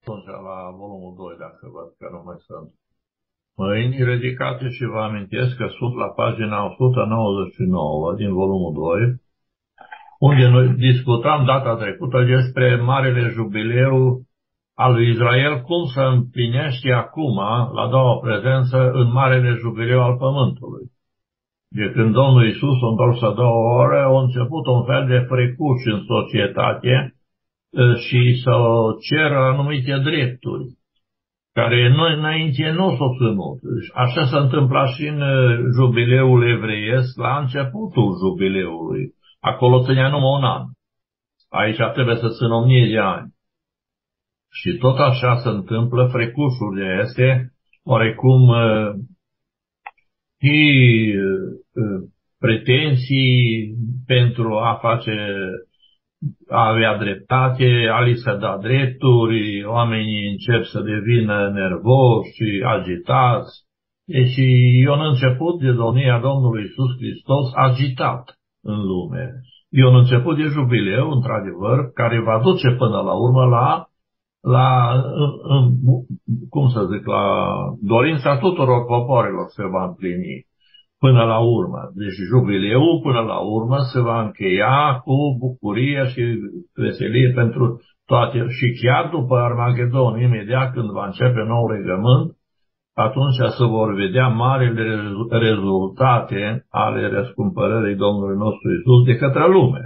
atunci la volumul 2, dacă văd că nu mai sunt. Mâini ridicate și vă amintesc că sunt la pagina 199 din volumul 2, unde noi discutam data trecută despre Marele Jubileu al lui Israel, cum se împlinește acum, la doua prezență, în Marele Jubileu al Pământului. De când Domnul Iisus a întors a doua oră, a început un fel de frecuș în societate și să ceră anumite drepturi, care noi înainte nu s-au ținut. Așa se întâmpla și în jubileul evreiesc, la începutul jubileului. Acolo ținea numai un an. Aici trebuie să țină 1000 de ani. Și tot așa se întâmplă, frecușurile este oarecum și pretenții pentru a avea dreptate, a li se da drepturi, oamenii încep să devină nervoși și agitați. Deci e un început de domnia Domnului Iisus Hristos agitat în lume. E un început de jubileu, într-adevăr, care va duce până la urmă cum să zic, la dorința tuturor popoarelor se va împlini până la urmă. Deci jubileul până la urmă se va încheia cu bucurie și veselie pentru toate. Și chiar după Armagedon, imediat când va începe nou legământ, atunci se vor vedea marile rezultate ale răscumpărării Domnului nostru Iisus de către lume.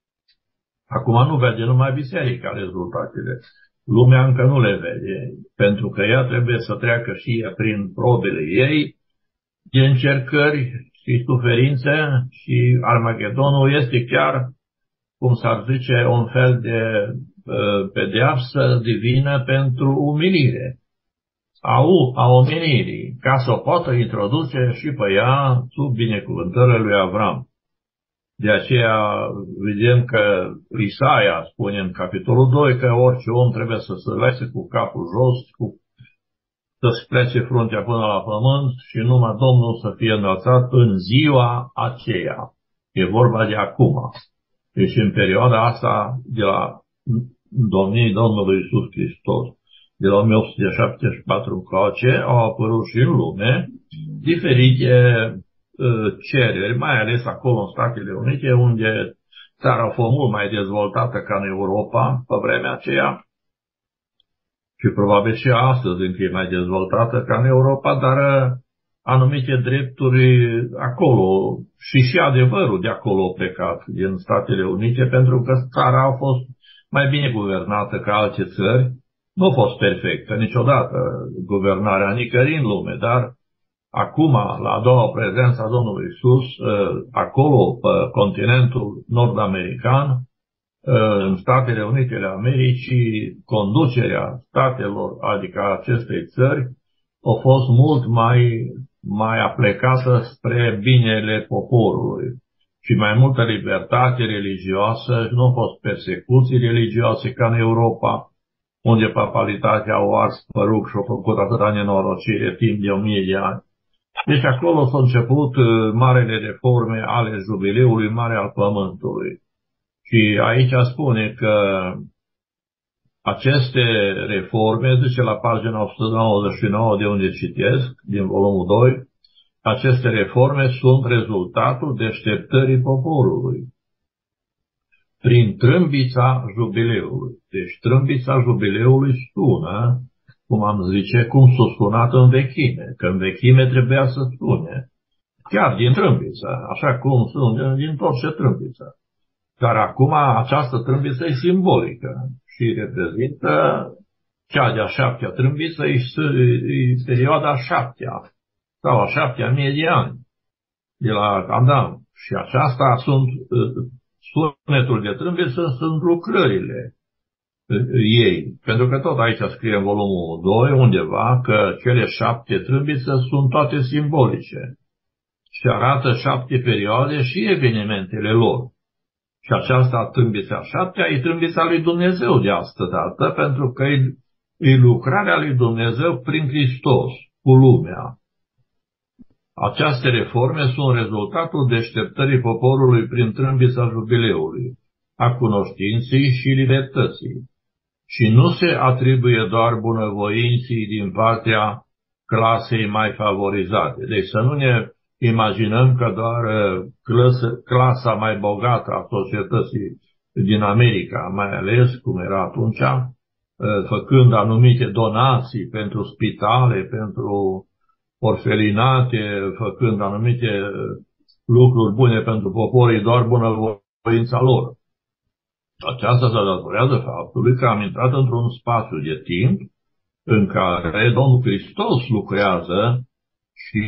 Acum nu vede numai biserica rezultatele. Lumea încă nu le vede, pentru că ea trebuie să treacă și ea prin probele ei, de încercări și suferințe, și Armagedonul este chiar, cum s-ar zice, un fel de pedeapsă divină pentru umilire a omenirii, ca să o poată introduce și pe ea sub binecuvântările lui Avram. De aceea vedem că Isaia spune în capitolul 2 că orice om trebuie să se lase cu capul jos, să-și plece fruntea până la pământ și numai Domnul să fie înălțat în ziua aceea. E vorba de acum. Deci în perioada asta de la domniei Domnului Iisus Hristos, de la 1874 încoace, au apărut și în lume diferite cereri, mai ales acolo în Statele Unite, unde țara a fost mult mai dezvoltată ca în Europa pe vremea aceea și probabil și astăzi încă e mai dezvoltată ca în Europa, dar anumite drepturi acolo și adevărul de acolo a plecat din Statele Unite, pentru că țara a fost mai bine guvernată ca alte țări. Nu a fost perfectă niciodată guvernarea nicăieri în lume, dar acum, la a doua prezență a Domnului Iisus, acolo, pe continentul nord-american, în Statele Unite ale Americii, conducerea statelor, adică acestei țări, a fost mult mai aplecată spre binele poporului și mai multă libertate religioasă, nu au fost persecuții religioase ca în Europa, unde papalitatea au ars păruc și au făcut atâta nenorocire timp de 1000 de ani. Deci acolo s-au început marele reforme ale jubileului mare al Pământului. Și aici spune că aceste reforme, zice la pagina 199 de unde citesc, din volumul 2, aceste reforme sunt rezultatul deșteptării poporului prin trâmbița jubileului. Deci trâmbița jubileului sună, cum am zice, cum s-a sunat în vechime, că în vechime trebuia să spune, chiar din trâmbiță, așa cum sunt, din tot ce trâmbiță. Dar acum această trâmbiță e simbolică și reprezintă cea de-a 7-a trâmbiță, e perioada 7-a sau a 7-a mie de ani de la Adam. Și aceasta sunt, sunetul de trâmbiță sunt lucrările ei. Pentru că tot aici scrie în volumul 2 undeva că cele 7 trâmbițe sunt toate simbolice și arată 7 perioade și evenimentele lor. Și aceasta trâmbița a 7-a e trâmbița lui Dumnezeu de astădată, pentru că e lucrarea lui Dumnezeu prin Hristos cu lumea. Aceste reforme sunt rezultatul deșteptării poporului prin trâmbița jubileului, a cunoștinței și libertății. și nu se atribuie doar bunăvoinții din partea clasei mai favorizate. Deci să nu ne imaginăm că doar clasa mai bogată a societății din America, mai ales cum era atunci, făcând anumite donații pentru spitale, pentru orfelinate, făcând anumite lucruri bune pentru poporii, doar bunăvoința lor. Aceasta se datorează faptului că am intrat într-un spațiu de timp în care Domnul Hristos lucrează și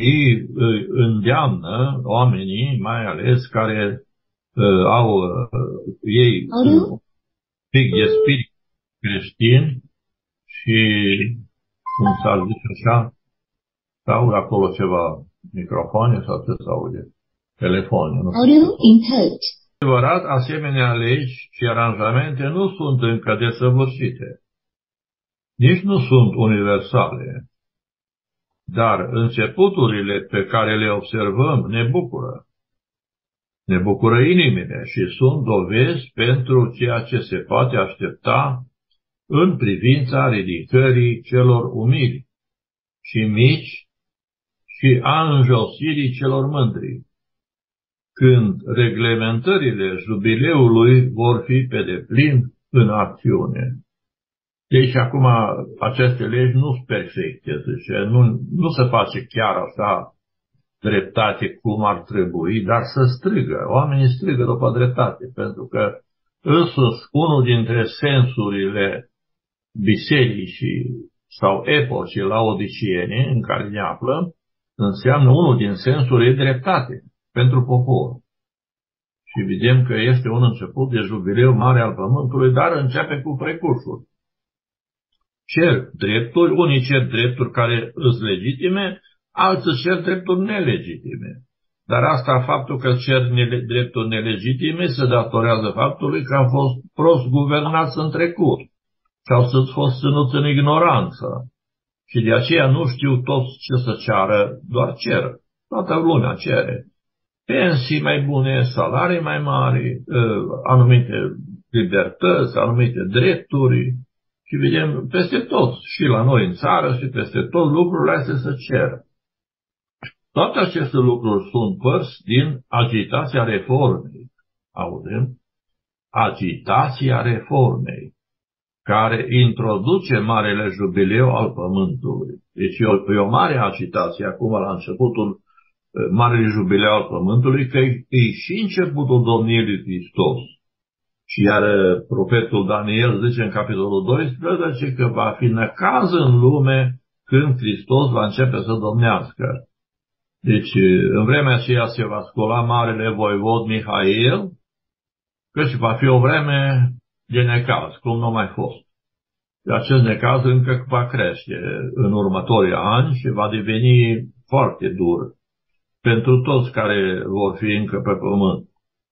îndeamnă oamenii, mai ales care au ei un pic de spirit creștin și, cum s-ar zice așa, sau acolo ceva microfoane sau ce se aude? Telefoane, nu știu. Adevărat, asemenea legi și aranjamente nu sunt încă desăvârșite. Nici nu sunt universale. Dar începuturile pe care le observăm ne bucură. Ne bucură inimile și sunt dovezi pentru ceea ce se poate aștepta în privința ridicării celor umili și mici și a înjosirii celor mândri, când reglementările jubileului vor fi pe deplin în acțiune. Deci acum aceste legi nu sunt perfecte, zice, nu se face chiar așa dreptate cum ar trebui, dar să strigă. Oamenii strigă după dreptate, pentru că însuși unul dintre sensurile bisericii sau epocii laodiciene în care ne aflăm, înseamnă unul din sensuri e dreptate pentru popor. Și vedem că este un început de jubileu mare al pământului, dar începe cu precursuri. Cer drepturi, unii cer drepturi care sunt legitime, alții cer drepturi nelegitime. Dar asta, faptul că cer drepturi nelegitime, se datorează faptului că au fost prost guvernați în trecut sau să fost ținuți în ignoranță. Și de aceea nu știu toți ce să ceară, doar cer. Toată lumea cere. Pensii mai bune, salarii mai mari, anumite libertăți, anumite drepturi. Și vedem peste tot, și la noi în țară, și peste tot, lucrurile astea se cer. Toate aceste lucruri sunt părți din agitația reformei. Auzim? Agitația reformei, care introduce marele jubileu al pământului. Deci e o mare agitație acum la începutul marele jubileu al pământului, că e și începutul domniei lui Hristos. Și iar profetul Daniel zice în capitolul 12 că va fi necaz în lume când Hristos va începe să domnească. Deci, în vremea aceea se va scola marele voivod Mihail, căci va fi o vreme de necaz, cum nu mai fost. Acest necaz încă va crește în următorii ani și va deveni foarte dur pentru toți care vor fi încă pe pământ.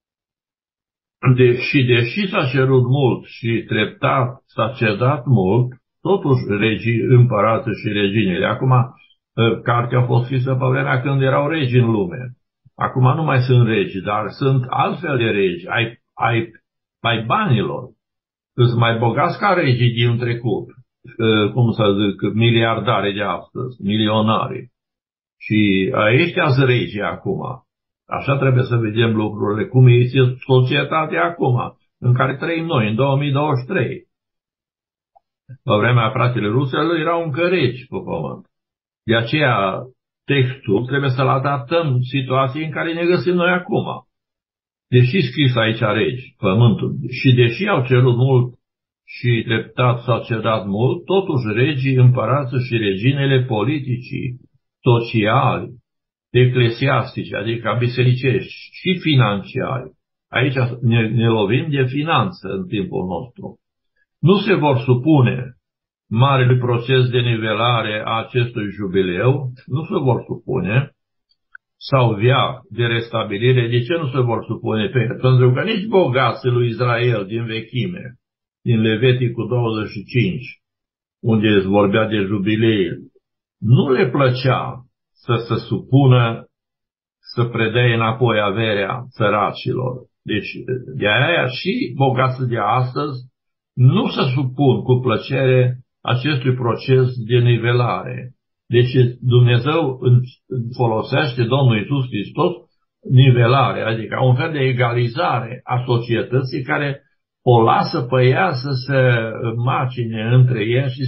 Deși s-a cerut mult și treptat s-a cedat mult, totuși regii, împărații și reginele. Acum, cartea a fost scrisă pe vremea când erau regi în lume. Acum nu mai sunt regi, dar sunt altfel de regi, ai banilor. Sunt mai bogați ca regii din trecut, cum să zic, miliardare de astăzi, milionari. Și ăștia sunt regii acum. Așa trebuie să vedem lucrurile, cum este societatea acum, în care trăim noi, în 2023. Pe vremea fratele ruselor erau încă regi pe pământ. De aceea, textul trebuie să-l adaptăm situației în care ne găsim noi acum. Deși scris aici regi, pământul, și deși au cerut mult și treptat s-au cedat mult, totuși regii, împărații și reginele politicii, sociali, eclesiastice, adică bisericești și financiari. Aici ne lovim de finanță în timpul nostru. Nu se vor supune marele proces de nivelare a acestui jubileu, nu se vor supune, sau via de restabilire. De ce nu se vor supune? Pentru că nici bogații lui Israel din vechime, din Leviticul 25, unde vorbea de jubilei, nu le plăcea să se supună, să predea înapoi averea săracilor. Deci, de aia și bogații de astăzi nu se supun cu plăcere acestui proces de nivelare. Deci Dumnezeu folosește Domnul Iisus Hristos nivelare, adică un fel de egalizare a societății care o lasă pe ea să se macine între ei și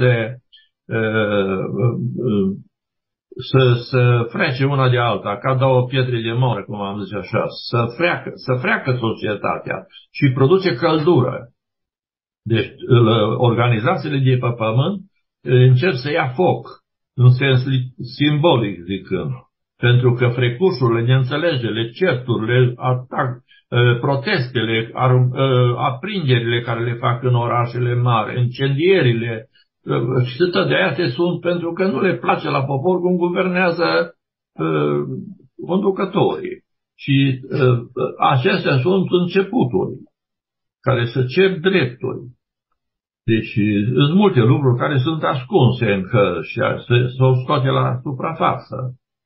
să frece una de alta, ca două pietre de moară, cum am zis așa, să freacă societatea și produce căldură. Deci organizațiile de pe pământ încerc să ia foc, în sens simbolic zicând, pentru că frecușurile, neînțelegerile, certurile, protestele, aprinderile care le fac în orașele mari, incendierile, și tot de aia sunt pentru că nu le place la popor cum guvernează conducătorii. Și acestea sunt începuturi care să cer drepturi. Deci sunt multe lucruri care sunt ascunse încă și s-au scoate la suprafață.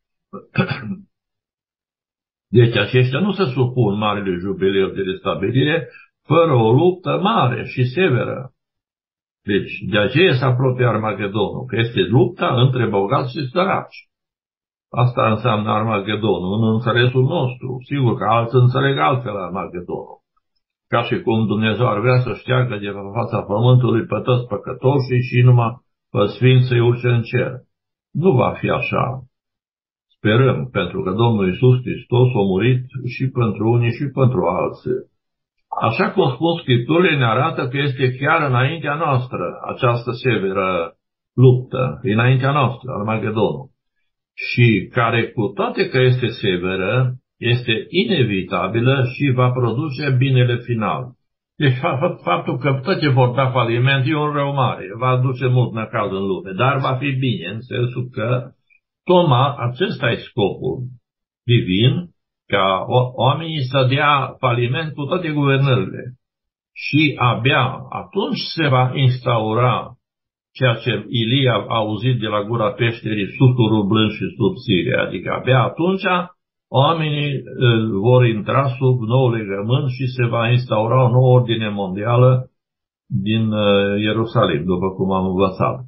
Deci aceștia nu se supun marile jubileu de restabilire fără o luptă mare și severă. Deci de aceea se apropie Armagedonul, că este lupta între bogați și săraci. Asta înseamnă Armagedonul, în înțelesul nostru. Sigur că alții înțeleg altfel Armagedonul. Ca și cum Dumnezeu ar vrea să șteargă de pe fața pământului pe toți păcătoșii și numai pe sfinți să-i urce în cer. Nu va fi așa. Sperăm, pentru că Domnul Iisus Hristos a murit și pentru unii și pentru alții. Așa cum spun Scripturile, ne arată că este chiar înaintea noastră această severă luptă, înaintea noastră, Armagedonul. Și care, cu toate că este severă, este inevitabilă și va produce binele final. Deci faptul că toate vor da faliment e un rău mare, va aduce mult năcald în lume, dar va fi bine, în sensul că tocmai acesta e scopul divin, ca oamenii să dea faliment cu toate guvernările. Și abia atunci se va instaura ceea ce Ilie a auzit de la gura peșterii, susurul blând și subțire. Adică abia atunci oamenii vor intra sub nou legământ și se va instaura o nouă ordine mondială din Ierusalim, după cum am învățat.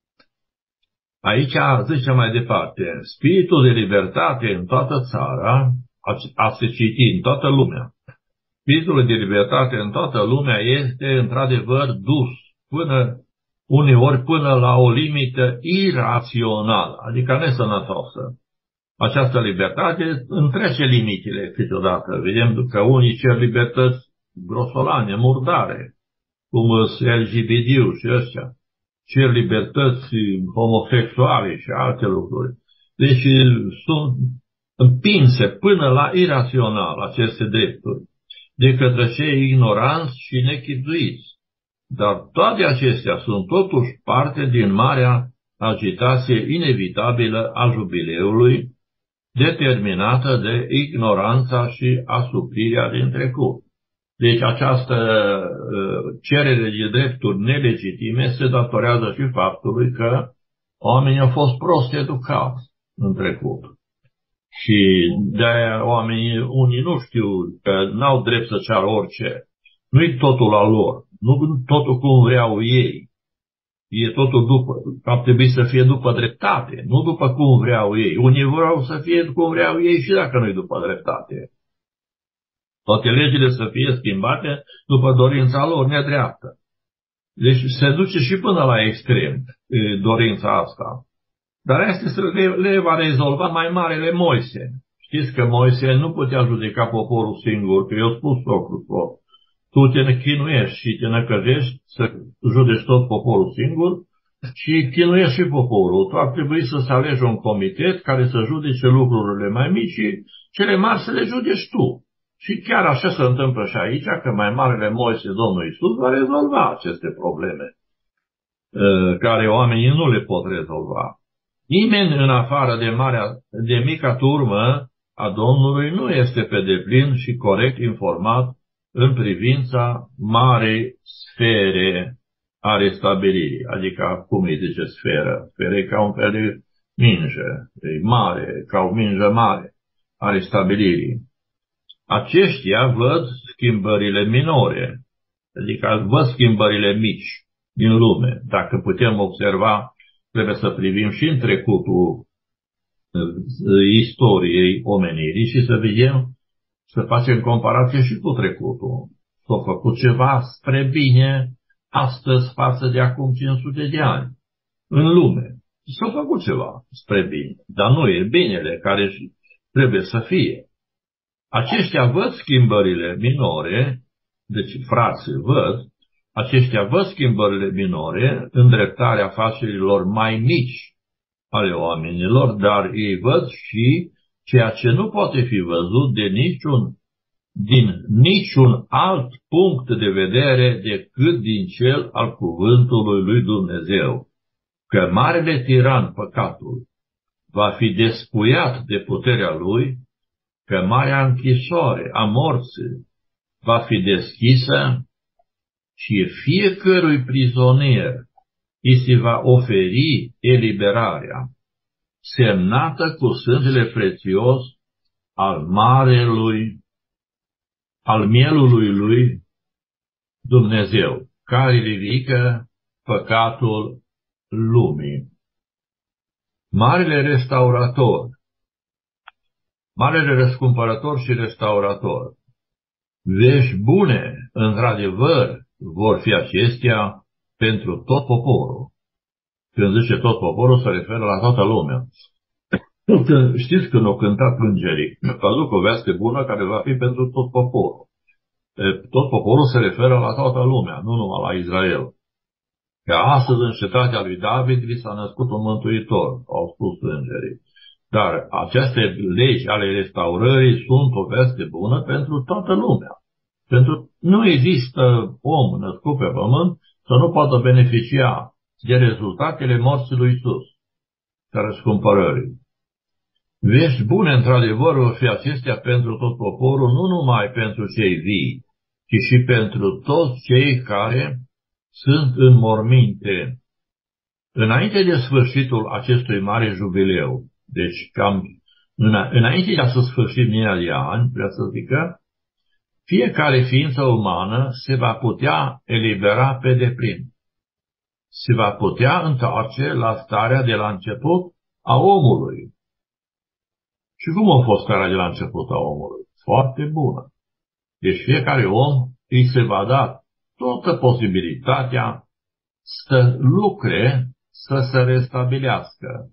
Aici zice mai departe, spiritul de libertate în toată țara, a se citi în toată lumea. Spiritul de libertate în toată lumea este într-adevăr dus uneori până la o limită irațională, adică nesănătoasă. Această libertate întrece limitele câteodată. Vedem că unii cer libertăți grosolane, murdare, cum sunt LGBT și ăștia. Cer libertăți homosexuale și alte lucruri. Deci sunt împinse până la irațional aceste drepturi de către cei ignoranți și nechipzuiți. Dar toate acestea sunt totuși parte din marea agitație inevitabilă a jubileului, determinată de ignoranța și asuprirea din trecut. Deci această cerere de drepturi nelegitime se datorează și faptului că oamenii au fost prost educați în trecut. Și de-aia oamenii, unii nu știu că n-au drept să ceară orice. Nu-i totul al lor, nu totul cum vreau ei. E totul ar trebui să fie după dreptate, nu după cum vreau ei. Unii vreau să fie cum vreau ei și dacă nu-i după dreptate. Toate legile să fie schimbate după dorința lor nedreaptă. Deci se duce și până la extrem dorința asta. Dar asta le va rezolva mai marele Moise. Știți că Moise nu putea judeca poporul singur, că i-a spus socrul său. Tu te chinuiești și te năcăjești să judeci tot poporul singur și chinuiești și poporul. Tu ar trebui să alegi un comitet care să judece lucrurile mai mici și cele mari să le judeci tu. Și chiar așa se întâmplă și aici, că mai marele Moise, Domnul Iisus, va rezolva aceste probleme care oamenii nu le pot rezolva. Nimeni în afară de mica turmă a Domnului nu este pe deplin și corect informat în privința marei sfere a restabilirii. Adică, cum îi zice sferă? Sferă e ca un fel de minge, e mare, ca o minge mare a restabilirii. Aceștia văd schimbările minore, Adică văd schimbările mici din lume. Dacă putem observa, trebuie să privim și în trecutul istoriei omenirii și să vedem, să facem comparație și cu trecutul. S-a făcut ceva spre bine astăzi față de acum 500 de ani în lume. S-a făcut ceva spre bine, dar nu e binele care trebuie să fie. Aceștia văd schimbările minore, deci frații văd, aceștia văd schimbările minore, îndreptarea afacerilor mai mici ale oamenilor, dar ei văd și ceea ce nu poate fi văzut din niciun alt punct de vedere decât din cel al cuvântului lui Dumnezeu, că marele tiran, păcatul, va fi despuiat de puterea lui, că marea închisoare a morții va fi deschisă și fiecărui prizonier îi se va oferi eliberarea, semnată cu sângele prețios al mielului lui Dumnezeu, care ridică păcatul lumii. Marele răscumpărător și restaurator. Vești bune, într-adevăr, vor fi acestea pentru tot poporul. Când zice tot poporul, se referă la toată lumea. Știți când au cântat îngerii, că aduc o veste bună care va fi pentru tot poporul. Tot poporul se referă la toată lumea, nu numai la Israel. Că astăzi în cetatea lui David vi s-a născut un mântuitor, au spus îngerii. Dar aceste legi ale restaurării sunt o veste bună pentru toată lumea. Nu există om născut pe pământ să nu poată beneficia de rezultatele morții lui Iisus, ca răscumpărării. Vești bune, într-adevăr, vor fi acestea pentru tot poporul, nu numai pentru cei vii, ci și pentru toți cei care sunt în morminte. Înainte de sfârșitul acestui mare jubileu, deci cam înainte de a se sfârși mii de ani, vreau să zică, fiecare ființă umană se va putea elibera pe deplin. Se va putea întoarce la starea de la început a omului. Și cum a fost starea de la început a omului? Foarte bună. Deci fiecare om îi se va da toată posibilitatea să lucre, să se restabilească,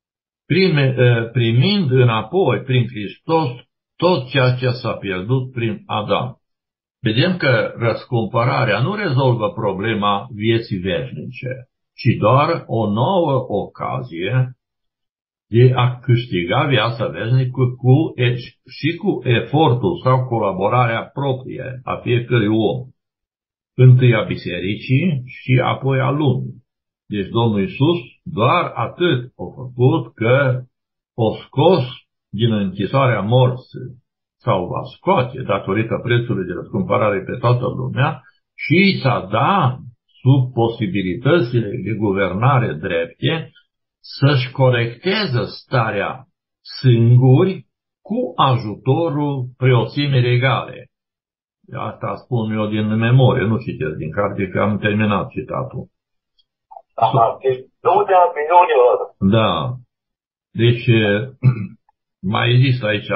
primind înapoi prin Hristos tot ceea ce s-a pierdut prin Adam. Vedem că răscumpărarea nu rezolvă problema vieții veșnice, ci doar o nouă ocazie de a câștiga viața veșnică și cu efortul sau colaborarea proprie a fiecărui om. Întâi a bisericii și apoi a lumii. Deci Domnul Iisus doar atât a făcut că o scos din închisoarea morții sau va scoate datorită prețului de răscumpărare pe toată lumea și s-a dat sub posibilitățile de guvernare drepte să-și corecteze starea singuri cu ajutorul preoțimii regale. Asta spun eu din memorie, nu citesc din carte, că am terminat citatul. Aha, deci minunilor. Da. Deci mai există aici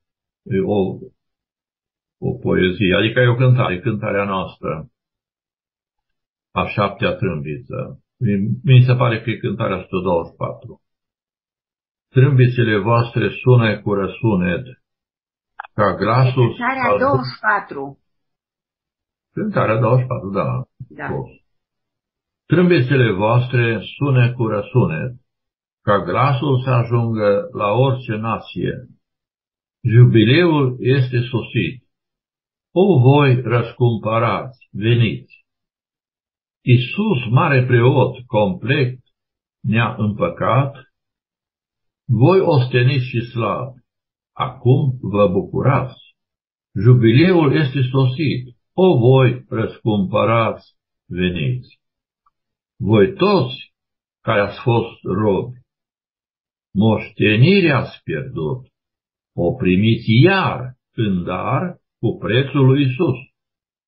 o poezie, adică e o cântare, cântarea noastră, a 7-a trâmbiță. Mi se pare că e cântarea 124. Trâmbițele voastre sună cu răsunet, ca glasul... Cântarea 24. Cântarea 24, da. Da. Trâmbițele voastre sună cu răsunet, ca glasul să ajungă la orice nație. Jubileul este sosit. O voi răscumpărați, veniți. Iisus, mare preot, complet, ne-a împăcat. Voi osteniți și slav. Acum vă bucurați. Jubileul este sosit. O voi răscumpărați, veniți. Voi toți care ați fost robi, moștenirea ați pierdut, o primiți iar în dar cu prețul lui Iisus.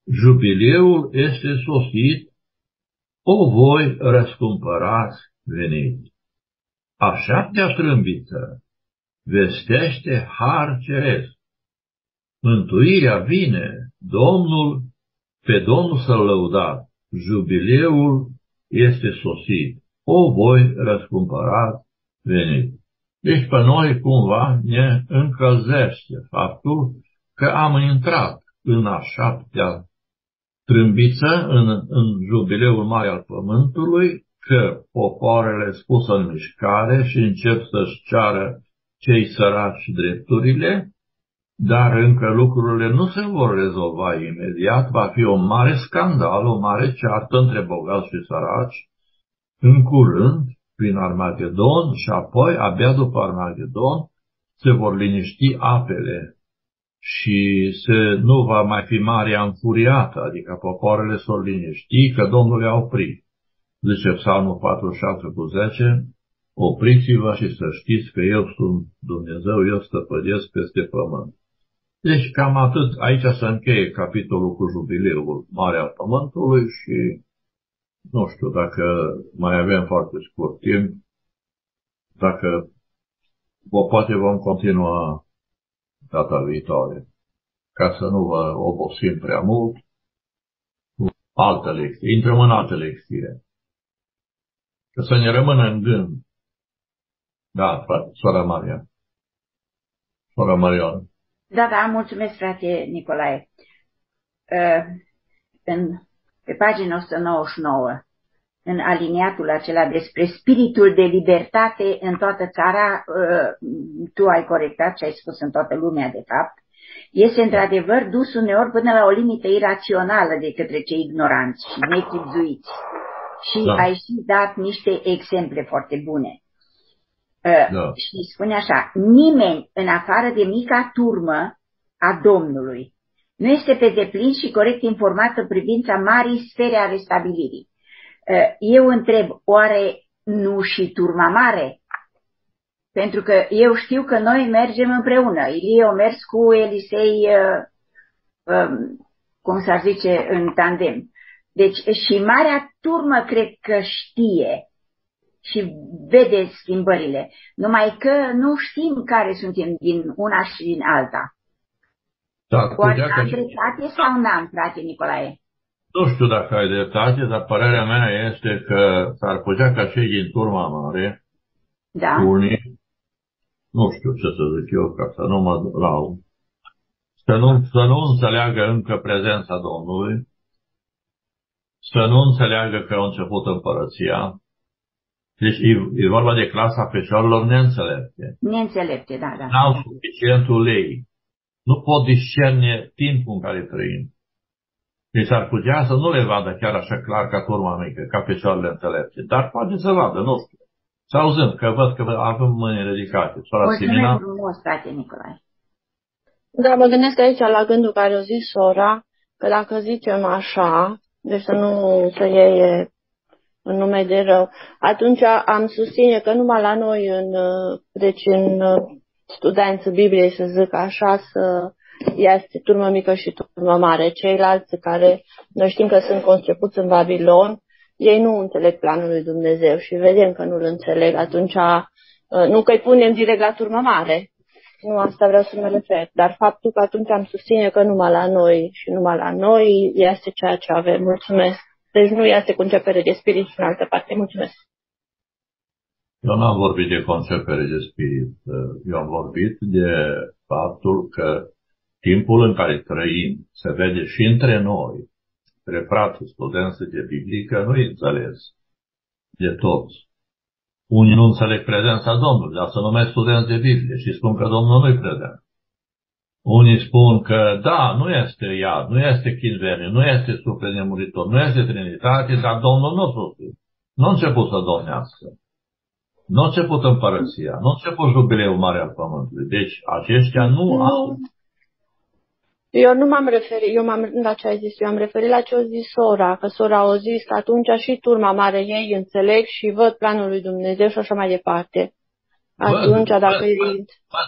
jubileul este sosit, o voi răscumpărați veniți. A șaptea trâmbiță vestește har ceresc. Mântuirea vine, pe Domnul să-L lăudați, jubileul este sosit, o voi răscumpărați veniți. Deci pe noi cumva ne încălzește faptul că am intrat în a șaptea trâmbiță, în jubileul mare al pământului, că popoarele spus în mișcare și încep să-și ceară cei săraci drepturile, dar încă lucrurile nu se vor rezolva imediat, va fi un mare scandal, o mare ceartă între bogați și săraci, în curând, prin Armagedon, și apoi, abia după Armagedon, se vor liniști apele și nu va mai fi marea înfuriată, adică popoarele s-or liniști, că Domnul le-a oprit. Zice Psalmul 46:10, opriți-vă și să știți că eu sunt Dumnezeu, eu stăpânesc peste pământ. Deci cam atât. Aici se încheie capitolul cu jubileul mare al pământului și nu știu dacă mai avem foarte scurt timp, dacă poate vom continua data viitoare, ca să nu vă obosim prea mult. Altă lecție. Intrăm în altă lecție. Că să ne rămână în gând. Da, frate, sora Maria. Sora Marion. Da, mulțumesc, frate Nicolae. Pe pagina 199, în aliniatul acela despre spiritul de libertate în toată țara, tu ai corectat ce ai spus în toată lumea, de fapt, este într-adevăr dus uneori până la o limită irațională de către cei ignoranți și nechibzuiți. Și ai și dat niște exemple foarte bune. Și spune așa, nimeni în afară de mica turmă a Domnului nu este pe deplin și corect informat în privința marii sfere ale stabilirii. Eu întreb, oare nu și turma mare? Pentru că eu știu că noi mergem împreună. Ilie a mers cu Elisei, cum s-ar zice, în tandem. Deci și marea turmă cred că știe și vede schimbările, numai că nu știm care suntem din una și din alta. Oare am dreptate sau n-am, frate Nicolae? Nu știu dacă ai dreptate, dar părerea mea este că s-ar putea ca cei din turma mare, unii, nu știu ce să zic eu, ca să nu mă laud, să nu înțeleagă încă prezența Domnului, să nu înțeleagă că a început împărăția. Deci e vorba de clasa fecioarelor neînțelepte. Neînțelepte, da. N-au suficientul lei. Nu pot discerne timpul în care trăim. Deci s-ar putea să nu le vadă chiar așa clar ca turma mică, ca fecioarele înțelepte. Dar poate să vadă, nu știu. Să auzim, că văd că avem mâini ridicate. Mulțumesc frumos, frate Nicolae. Da, mă gândesc aici la gândul care o zis sora, că dacă zicem așa, deci să nu să iei în nume de rău, atunci am susține că numai la noi, în studenții Bibliei, să zic așa, să este turmă mică și turmă mare. Ceilalți care noi știm că sunt concepuți în Babilon, ei nu înțeleg planul lui Dumnezeu și vedem că nu-l înțeleg, atunci nu că îi punem direct la turmă mare, nu asta vreau să mă refer, dar faptul că atunci am susține că numai la noi și numai la noi este ceea ce avem. Mulțumesc. Deci nu este concepere de spirit și în altă parte. Mulțumesc. Eu n-am vorbit de concepere de spirit. Eu am vorbit de faptul că timpul în care trăim se vede și între noi, între frații studenți de biblică, nu-i înțeles de toți. Unii nu înțeleg prezența Domnului, dar se numesc studenți de Biblie și spun că Domnul nu-i prezent. Unii spun că da, nu este iad, nu este chinvenie, nu este suflet nemuritor, nu este Trinitate, dar Domnul nu suflet. Nu a început să domnească. Nu a început împărăția, nu a început jubileul mare al pământului. Deci aceștia nu au... Eu nu m-am referit, la ce ai zis, eu am referit la ce a zis sora, că sora a zis că atunci și turma mare ei înțeleg și văd planul lui Dumnezeu și așa mai departe. Atunci, dacă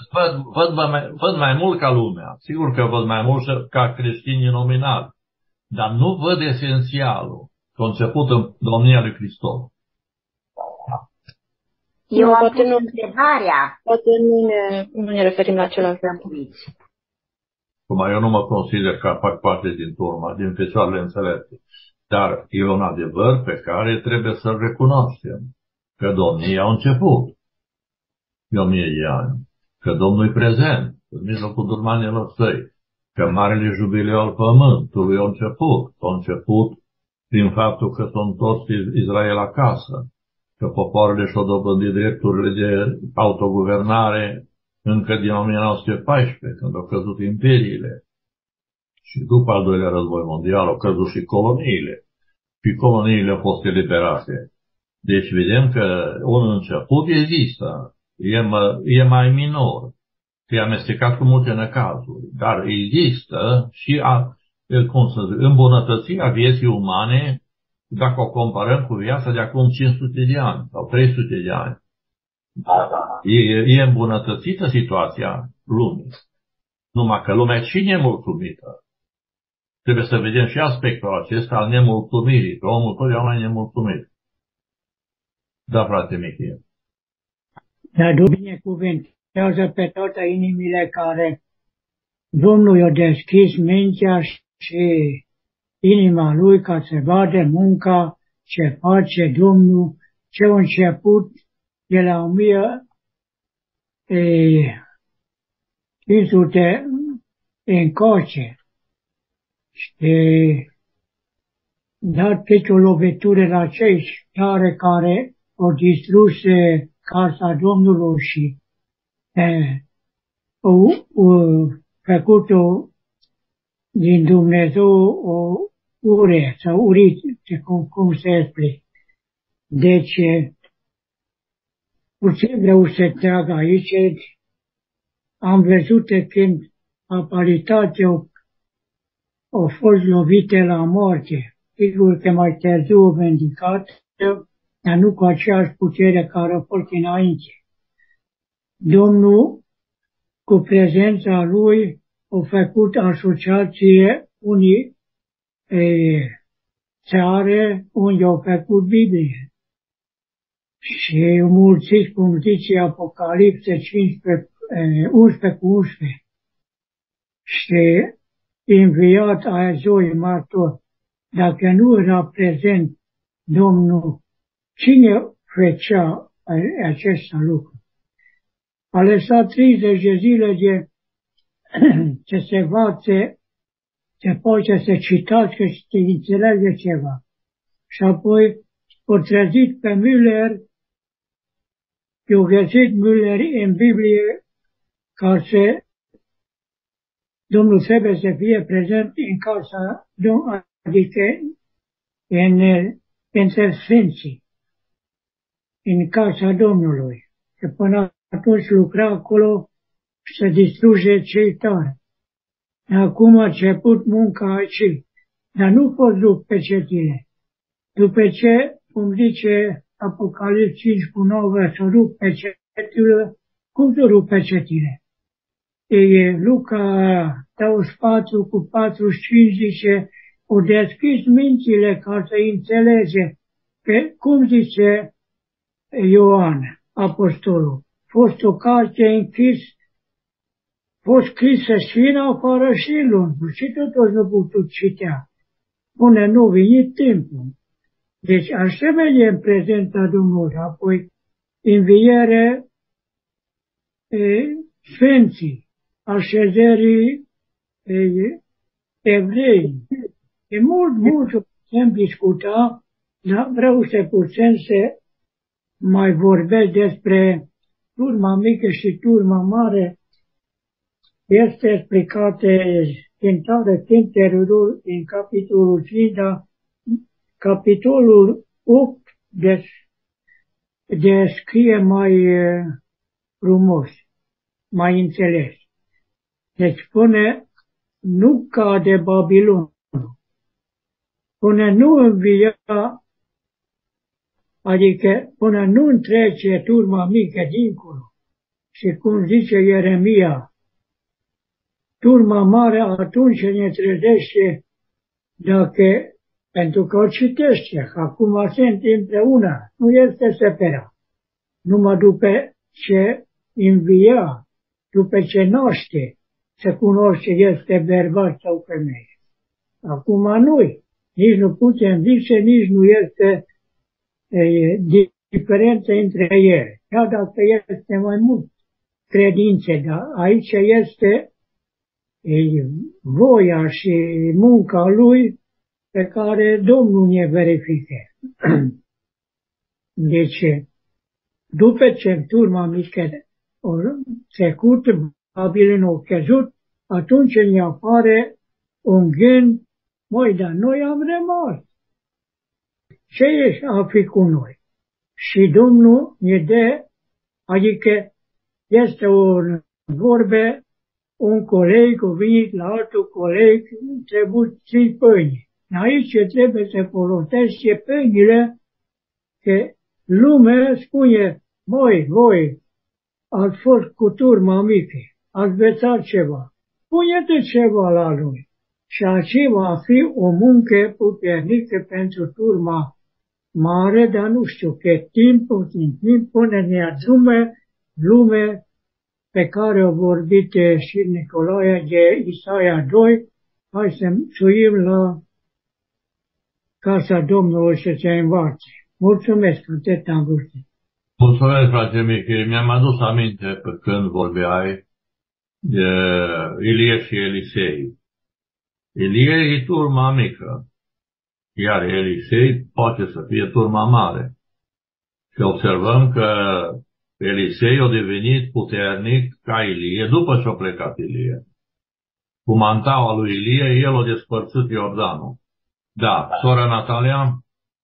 văd mai mult ca lumea. Sigur că văd mai mult ca creștinii nominali. dar nu văd esențialul conceput în domnia lui Hristos. Eu am pus întrebarea. Poate nu ne referim la același lucru. Cum eu nu mă consider că fac parte din turma, din fecioarele înțelepte. Dar e un adevăr pe care trebuie să-l recunoaștem. Că domnia a început de 1000 de ani. Că Domnul e prezent în mijlocul durmanilor săi. Că marele jubileu al pământului a început prin faptul că s-a întors Israel acasă. Că popoarele și-au dobândit drepturile de autoguvernare încă din 1914, când au căzut imperiile. Și după al doilea război mondial au căzut și coloniile. Și coloniile au fost eliberate. Deci vedem că un început există. E mai minor. E amestecat cu multe necazuri. Dar există și îmbunătățirea vieții umane dacă o comparăm cu viața de acum 500 de ani sau 300 de ani. E îmbunătățită situația lumii. Numai că lumea și nemulțumită. Trebuie să vedem și aspectul acesta al nemulțumirii, că omul totdeauna e nemulțumit. Da, frate Michie. Dar Dumnezeu binecuvântează pe toate inimile care Domnul i-a deschis mintea și inima lui ca să vadă munca ce face Domnul, ce a început de la 1500 încoace. Și dat câte o lovitură la cei care au distrus casa Domnului și au făcut-o din Dumnezeu o ure sau urit, cum se explică. Deci, puțin vreau să trag aici, am văzut când aparitate au fost lovite la moarte. Sigur că mai târziu au vindicat, dar nu cu aceeași putere care a fost înainte. Domnul, cu prezența lui, a făcut asociație unii țare unde au făcut Biblie. Și mulțiți, cum zice Apocalipse 11:11. Și înviat a zoi martor. Dacă nu era prezent Domnul, cine făcea acest lucru? A lăsat 30 de zile de să se învațe, să poate să citească și să înțelege ceva. Și apoi o trezit pe Müller, i-a găsit Müller în Biblie ca să Domnul trebuie să fie prezent în casa, adică între sfinții, în casa Domnului. Că până atunci lucra acolo să distruge cei tari. Acum a început munca aici, dar nu pot rup pecetile. După ce, cum zice Apocalipse 5:9, să rup pecetile, cum să rup pecetile? Luca 24:45 zice, o deschis mințile ca să înțelege că, cum zice Ioan, apostolul, fost o carte închis, fost scrisă și în afară și în lungul, și totuși nu putut citea. Până nu venit timpul. Deci așa vedem prezența Domnului, apoi înviere sfinții, așezării evrei. E mult putem discuta, dar vreau să putem să mai vorbesc despre turma mică și turma mare. Este explicată cântarea Cântărul în capitolul 5, dar capitolul 8 descrie mai frumos, mai înțeles. Deci până nu cade Babilon, până nu învia, adică până nu întrece turma mică dincolo, și cum zice Ieremia, turma mare atunci ne trezește dacă, pentru că o citește, acum se întâmplă una, nu este separat. Numai după ce învia, după ce naște, se cunoaște este bărbat sau femeie. Acum nu-i. Nici nu putem zice, nici nu este diferență între ele. Chiar dacă este mai mult credințe, dar aici este voia și munca lui pe care Domnul ne verifică. Deci, după ce turma mică a trecut, Babilon a căzut, atunci ne apare un gând, măi, dar noi am rămas. Ce a fi cu noi? Și Domnul ne dă, adică este o vorbe, un coleg a venit la altul coleg, trebuie 3 pâini. Aici trebuie să folosește pâinile, că lumea spune, măi, voi ați fost cu turma mică, ați învățat ceva, pune-te ceva la lui. Și aceea va fi o muncă puternică pentru turma mare, dar nu știu cât timp până ne adume lume pe care a vorbit și Nicolae de Isaia 2, hai să suim la casa Domnului să se învațe. Mulțumesc, atât am vrut. Mulțumesc, frate Michi. Mi-am adus aminte pe când vorbeai de Ilie și Elisei. Ilie e turma mică, iar Elisei poate să fie turma mare. Și observăm că Elisei a devenit puternic ca Ilie după ce a plecat Ilie. Cu mantaua lui Ilie, el a despărțit Iordanul. Da, sora Natalia?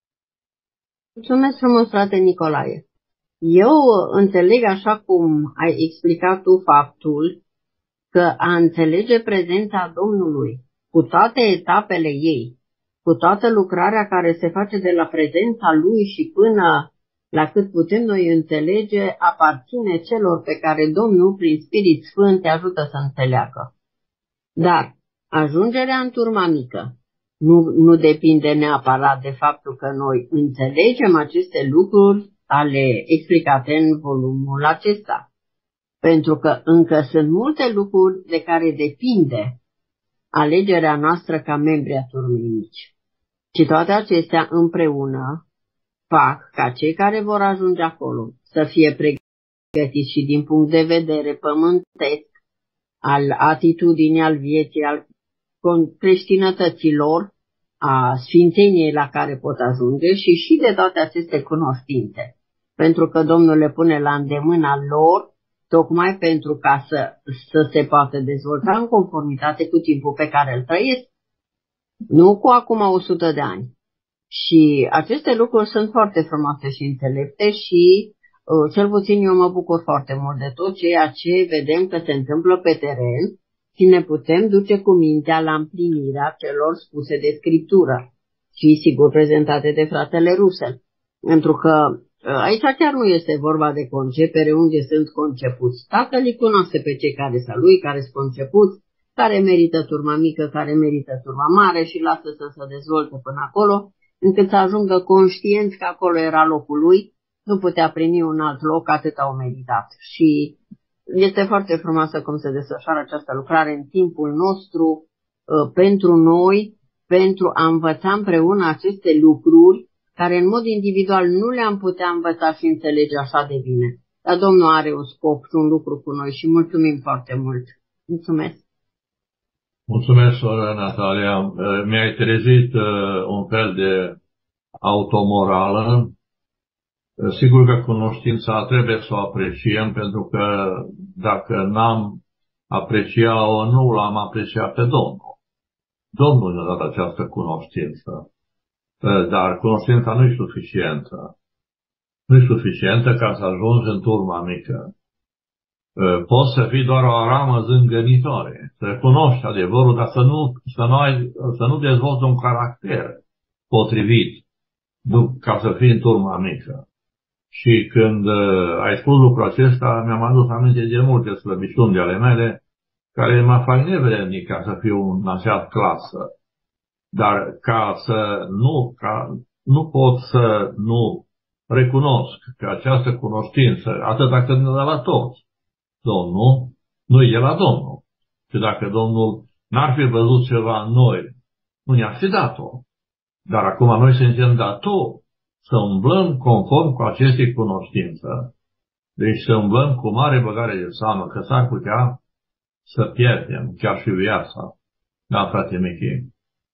Mulțumesc frumos, frate Nicolae. Eu înțeleg așa cum ai explicat tu faptul că a înțelege prezența Domnului cu toate etapele ei, cu toată lucrarea care se face de la prezența Lui și până la cât putem noi înțelege, aparține celor pe care Domnul, prin Spirit Sfânt, te ajută să înțeleagă. Dar ajungerea în turma mică nu depinde neapărat de faptul că noi înțelegem aceste lucruri ale explicate în volumul acesta, pentru că încă sunt multe lucruri de care depinde alegerea noastră ca membri a turmei mici. Și toate acestea împreună fac ca cei care vor ajunge acolo să fie pregătiți și din punct de vedere pământesc, al atitudinii, al vieții, al creștinătății lor, a sfințeniei la care pot ajunge și de toate aceste cunoștințe. Pentru că Domnul le pune la îndemâna lor, tocmai pentru ca să se poată dezvolta în conformitate cu timpul pe care îl trăiesc, nu cu acum 100 de ani. Și aceste lucruri sunt foarte frumoase și înțelepte și cel puțin eu mă bucur foarte mult de tot ceea ce vedem că se întâmplă pe teren și ne putem duce cu mintea la împlinirea celor spuse de Scriptură și sigur prezentate de fratele Russell. Pentru că aici chiar nu este vorba de concepere unde sunt concepuți. Tatăl îi cunoaște pe cei care sunt lui, care sunt concepuți, care merită turma mică, care merită turma mare și lasă să se dezvolte până acolo, încât să ajungă conștienți că acolo era locul lui, nu putea primi un alt loc, atât au meritat. Și este foarte frumoasă cum se desfășoară această lucrare în timpul nostru, pentru noi, pentru a învăța împreună aceste lucruri, care în mod individual nu le-am putea învăța și înțelege așa de bine. Dar Domnul are un scop și un lucru cu noi și mulțumim foarte mult. Mulțumesc! Mulțumesc, soră Natalia. Mi-ai trezit un fel de automorală. Sigur că cunoștința trebuie să o apreciem, pentru că dacă n-am apreciat-o, nu l-am apreciat pe Domnul. Domnul ne-a dat această cunoștință. Dar cunoștința nu e suficientă. Nu e suficientă ca să ajungi în turma mică. Poți să fii doar o aramă zângănitoare, să cunoști adevărul, dar să nu dezvolți un caracter potrivit ca să fii în turma mică. Și când ai spus lucrul acesta, mi-am adus aminte de multe slăbiciuni de ale mele, care mă fac nevrednic ca să fiu în acea clasă. Dar nu pot să nu recunosc că această cunoștință, atâta cât ne dă la toți, Domnul, nu e de la Domnul. Și dacă Domnul n-ar fi văzut ceva în noi, nu ne-ar fi dat-o. Dar acum noi suntem datori să umblăm conform cu aceste cunoștință. Deci să umblăm cu mare băgare de seamă, că s-ar putea să pierdem chiar și viața. Da, frate Michi.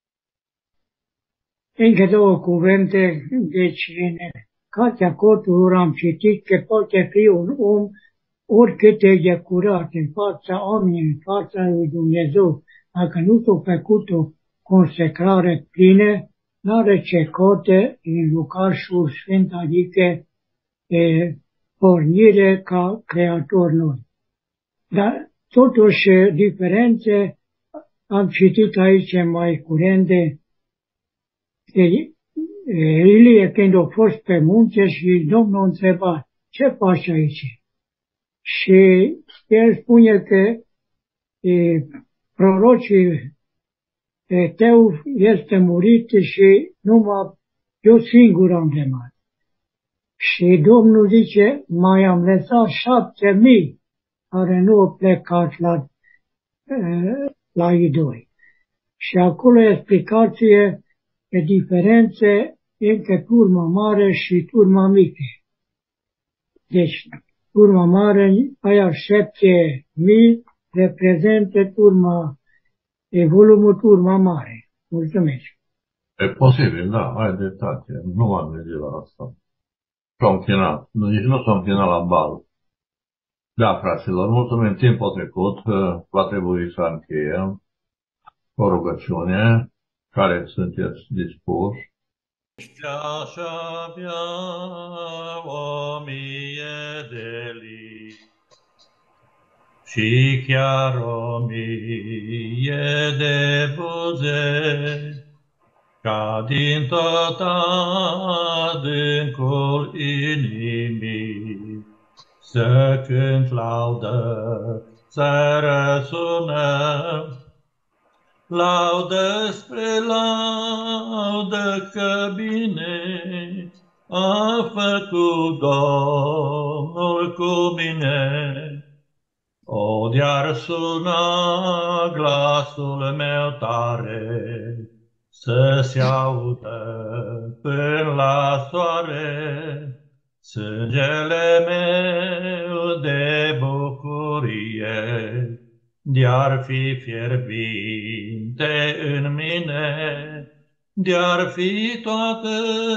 Încă două cuvinte, deci în Cartea Coturilor am citit că poate fi un om oricât e de curat în fața oamenilor, în fața lui Dumnezeu, dacă nu s-a făcut o consecrare plină, n-are ce cote în locașul sfânt, adică pornire ca creator noi. Dar totuși diferențe am citit aici mai curent de Ilie când a fost pe munte și Domnul a întrebat, ce faci aici? Și el spune că prorocii tău este murit și numai eu singur am rămas. Și Domnul zice, mai am lăsat 7.000 care nu au plecat la idoli. Și acolo e explicație de diferențe între turma mare și turma mică. Deci, turma mare, aia 7.000 reprezintă volumul turma mare. Mulțumesc. E posibil, da, ai dreptate. Nu m-am gândit la asta. S-a închinat. Nici nu s-a închinat la bal. Da, fraților, mulțumim, timpul trecut. Va trebui să încheiem o rugăciune. Care sunteți dispuși? Aș avea 1.000 de lei și chiar 1.000 de buze, ca din tot adâncul inimii să cânt laudă, să răsună, laudă spre laudă, că bine a făcut Domnul cu mine. O, de-ar suna glasul meu tare, să se audă până la soare, sângele meu de bucurie, de-ar fi fierbinte în mine, de-ar fi toată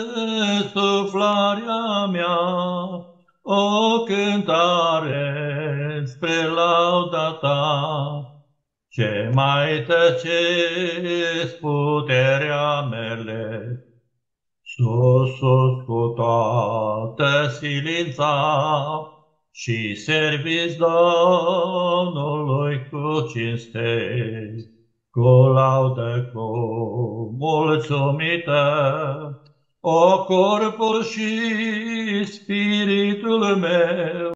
suflarea mea, o cântare spre lauda ta. Ce mai tăcesc puterea mele, sus cu toată silința, și serviți Domnului cu cinste, cu laudă, cu mulțumită, o corpul și spiritul meu.